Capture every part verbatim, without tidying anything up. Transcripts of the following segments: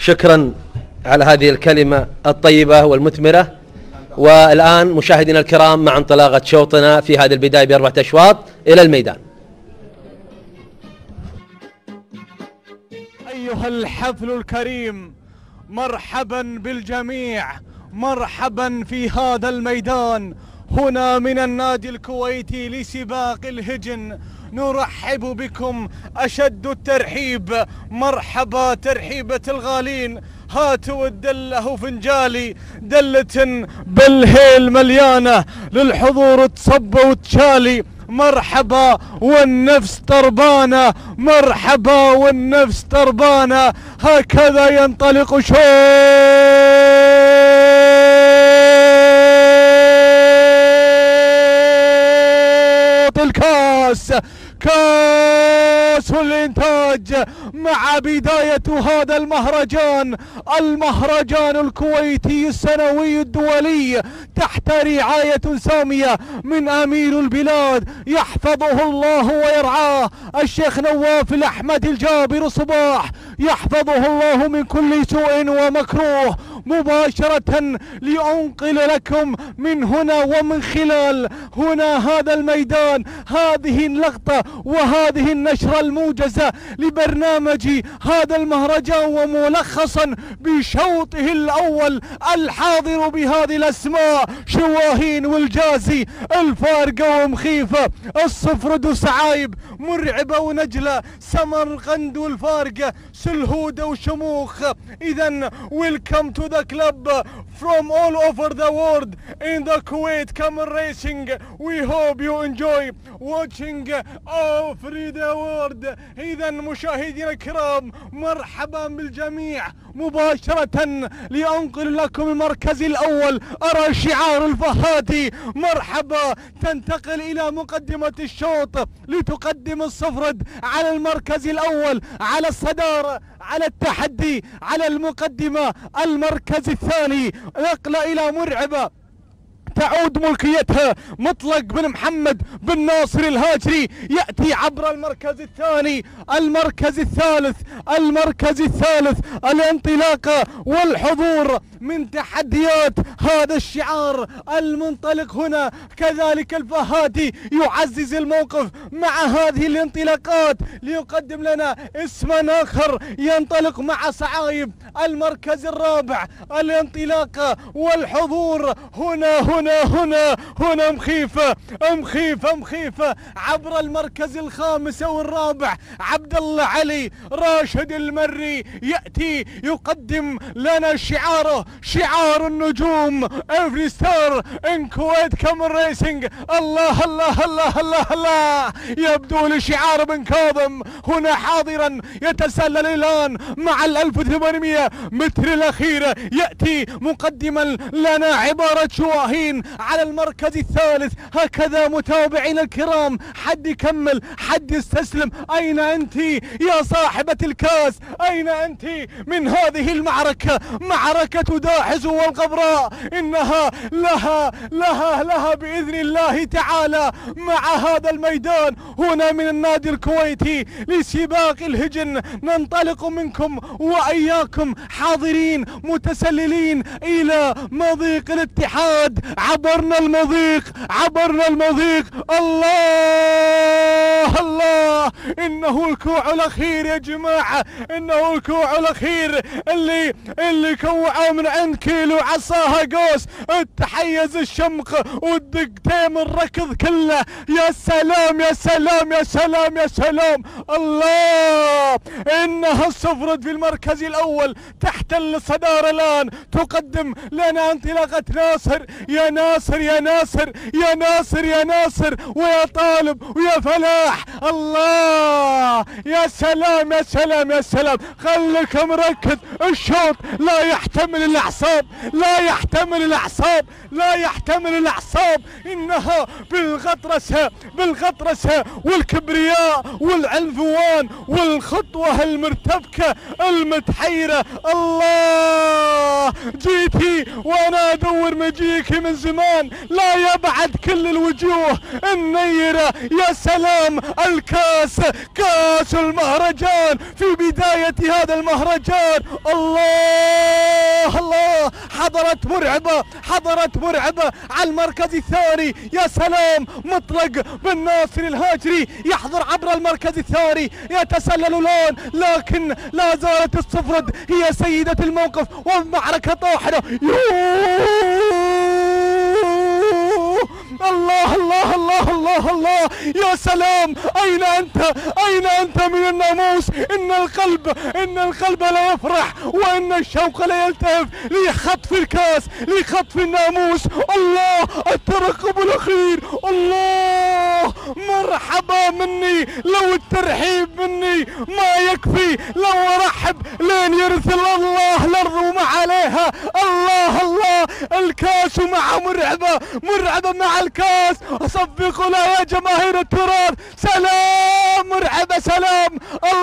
شكرا على هذه الكلمة الطيبة والمثمرة. والآن مشاهدينا الكرام مع انطلاقة شوطنا في هذه البداية بأربعة أشواط إلى الميدان. أيها الحفل الكريم، مرحبا بالجميع، مرحبا في هذا الميدان هنا من النادي الكويتي لسباق الهجن. نرحب بكم أشد الترحيب. مرحبا ترحيبة الغالين. هاتوا الدله فنجالي، دلة بالهيل مليانة للحضور تصب وتشالي. مرحبا والنفس طربانة، مرحبا والنفس طربانة. هكذا ينطلق شوط الكاس، كاس الإنتاج، مع بداية هذا المهرجان، المهرجان الكويتي السنوي الدولي تحت رعاية سامية من أمير البلاد يحفظه الله ويرعاه الشيخ نواف الأحمد الجابر صباح، يحفظه الله من كل سوء ومكروه. مباشرة لأنقل لكم من هنا ومن خلال هنا هذا الميدان هذه اللقطة وهذه النشرة الموجزة لبرنامج هذا المهرجان، وملخصا بشوطه الأول الحاضر بهذه الأسماء: شواهين والجازي، الفارقة ومخيفة، الصفرد وسعايب، مرعبة ونجلة، سمرقند والفارقة، سلهودة وشموخ. إذن welcome to the club from all over the world in the Kuwait Camel Racing. We hope you enjoy watching all through the world. إذا مشاهدينا الكرام، مرحبا بالجميع. مباشرة لأنقل لكم المركز الأول، أرى شعار الفهاتي. مرحبا. تنتقل إلى مقدمة الشوط لتقدم الصفرد على المركز الأول، على الصدارة، على التحدي، على المقدمة. المركز الثاني نقلة إلى مرعبة تعود ملكيتها مطلق بن محمد بن ناصر الهاجري، يأتي عبر المركز الثاني. المركز الثالث، المركز الثالث الانطلاقة والحضور من تحديات هذا الشعار المنطلق هنا. كذلك الفهاتي يعزز الموقف مع هذه الانطلاقات ليقدم لنا اسما آخر ينطلق مع صعايب. المركز الرابع الانطلاقة والحضور هنا هنا هنا هنا مخيفة مخيفة مخيفة عبر المركز الخامس والرابع. عبد الله علي راشد المري يأتي يقدم لنا شعاره، شعار النجوم every star in Kuwait Camel Racing. الله الله الله الله الله. يبدو لشعار بن كاظم هنا حاضرا يتسلل الآن مع الألف وثمانمئة متر الأخيرة. يأتي مقدما لنا عبارة شواهين على المركز الثالث. هكذا متابعينا الكرام، حد يكمل، حد يستسلم. أين أنت يا صاحبة الكاس؟ أين أنت من هذه المعركة؟ معركة داحز والغبراء، إنها لها لها لها بإذن الله تعالى مع هذا الميدان هنا من النادي الكويتي لسباق الهجن. ننطلق منكم وإياكم حاضرين متسللين إلى مضيق الاتحاد. عبرنا المضيق، عبرنا المضيق. الله الله، إنه الكوع الأخير يا جماعة، إنه الكوع الأخير اللي اللي كوعه من عند كيلو عصاها قوس، تحيز الشمق والدقتين الركض كله. يا سلام يا سلام يا سلام يا سلام. الله، إنها الصفرد في المركز الأول تحتل الصدارة الآن، تقدم لنا انطلاقة ناصر. يا ناصر يا ناصر يا ناصر يا ناصر، ويا طالب ويا فلاح. الله، يا سلام يا سلام يا سلام. خليك مركز، الشوط لا يحتمل الأعصاب، لا يحتمل الأعصاب، لا يحتمل الأعصاب. إنها بالغطرسة بالغطرسة والكبرياء والعنفوان والخطوة المرتبكة المتحيرة. الله الله جيتي وانا ادور مجيكي من زمان، لا يبعد كل الوجوه النيرة. يا سلام، الكاس كاس المهرجان في بداية هذا المهرجان. الله الله، حضرت مرعبة حضرت مرعبة على المركز الثاني. يا سلام، مطلق بن ناصر الهاجري يحضر عبر المركز الثاني، يتسلل لون، لكن لا زالت الصفرد هي سيدة الموقف والمعركة طاحنة. الله الله الله الله الله، يا سلام، أين أنت أين أنت من الناموس؟ إن القلب إن القلب لا يفرح وإن الشوق لا يلتهب لخطف الكاس، لخطف الناموس. الله، الترقب الأخير. الله، مرحبا مني، لو الترحيب مني ما يكفي، لو أرحب لين يرث الله الأرض وما عليها. الله الله، الكاس مع مرعبة مرعبة مع الكاس. صفقوا له يا جماهير التراث. سلام مرعبة، سلام.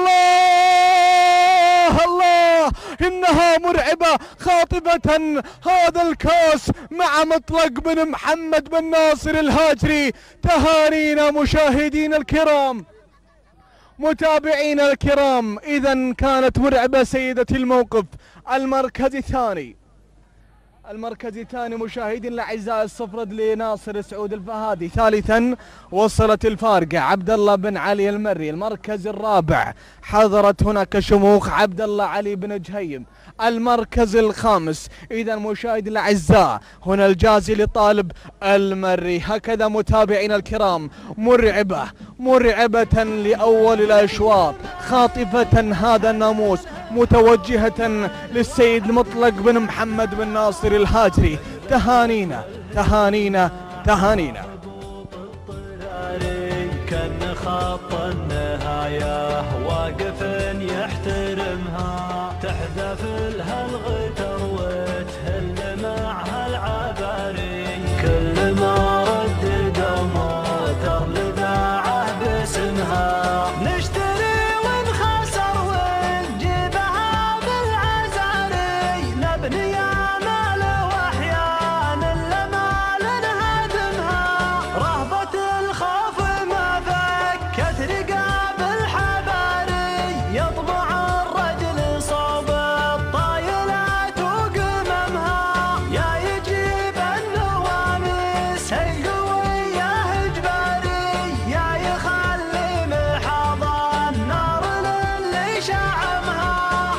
الله الله، إنها مرعبة خاطبة هذا الكاس مع مطلق بن محمد بن ناصر الهاجري. تهانينا مشاهدين الكرام، متابعينا الكرام. إذا كانت مرعبة سيدة الموقف. المركز الثاني المركز الثاني مشاهدين الاعزاء، الصفرد لناصر سعود الفهادي. ثالثا وصلت الفارقة عبد الله بن علي المري. المركز الرابع حضرت هناك شموخ عبد الله علي بن جهيم. المركز الخامس اذا مشاهدين الاعزاء هنا الجازي لطالب المري. هكذا متابعينا الكرام، مرعبة مرعبة لاول الاشواط، خاطفة هذا الناموس، متوجهة للسيد المطلق بن محمد بن ناصر الهاجري. تهانينا تهانينا تهانينا. كان خط النهاية واقف يحترمها، تحذف لها الغتر وتهل معها العباري، كل ما ردد موتر لباعه باسمها، نشتري ونخسر ونجيبها بالعزاري، نبني امال واحيان الامال نهدمها، رهبة الخوف ما فكت رقاب الحباري، يطمع الرجل صوب الطايلات وقممها، يا يجيب النواميس القوية اجباري، يا يخلي محاض النار للي شعمها.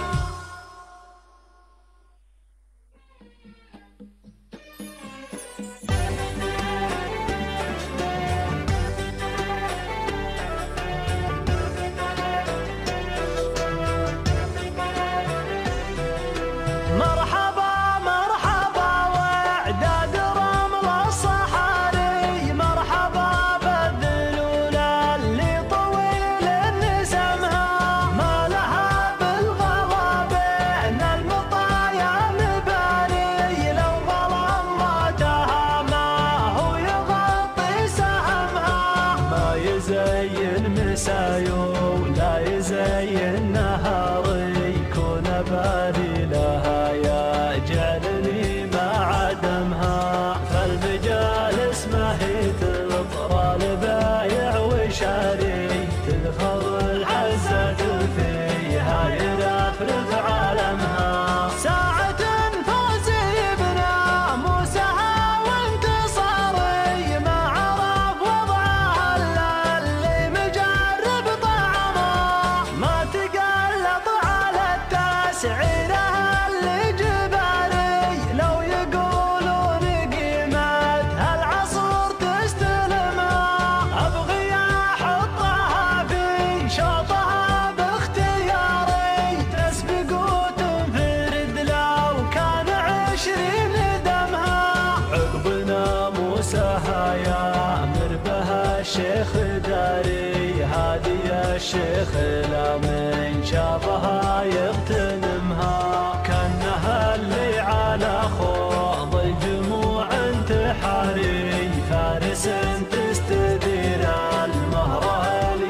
مرحبا مرحبا واعداد رمل الصحاري، مرحبا بالذلول اللي طويل نسمها، ما لها بالغلا بين المطايا مباري، لو ظلم موتها ما هو يغطي سهمها، ما يزين مسايو لا يزين نهاري، يكون بالي لها يجعلني مع عدمها، فالمجالس ما هي تطرى لبايع وشاري، تذخر الحزة فيها يرفرف عالمها، ساعة فوزي بناموسها وانتصاري، ما عرف وضعها الا اللي مجرب طعمها، ما تقلط على التسعيرها اللي جباري، لو يقولون قيمتها العصر تستلمها، ابغي احطها في شوطها باختياري، تسبق وتنفرد لو كان عشرين دمها، عقب ناموسها يامر بها الشيخ داري، هادي الشيخ لا من شافها يغتنمها، كانها اللي على خوض الجموع انتحاري، فارس تستدير المهره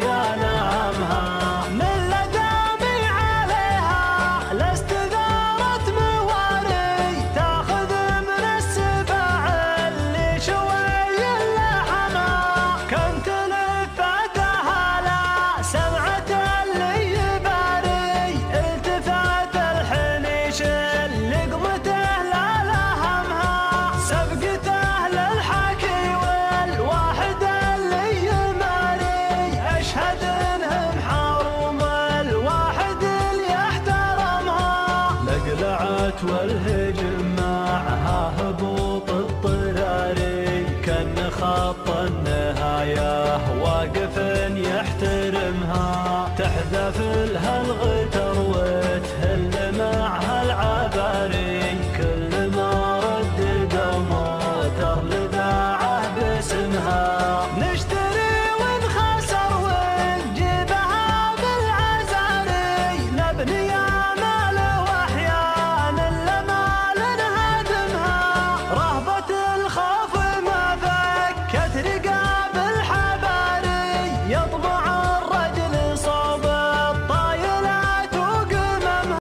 لينامها، من لدامي عليها لاستدارت مواري، طارت والهجم معها هبوط